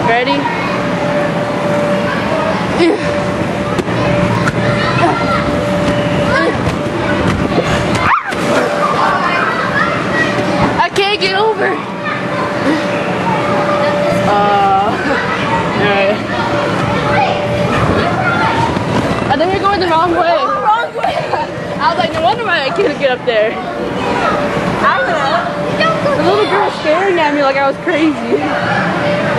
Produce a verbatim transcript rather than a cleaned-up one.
Ready? I can't get over. Uh, Alright. I think you're going the wrong way. Oh, wrong way. I was like, no wonder why I couldn't get up there. I don't know. The little girl staring at me like I was crazy.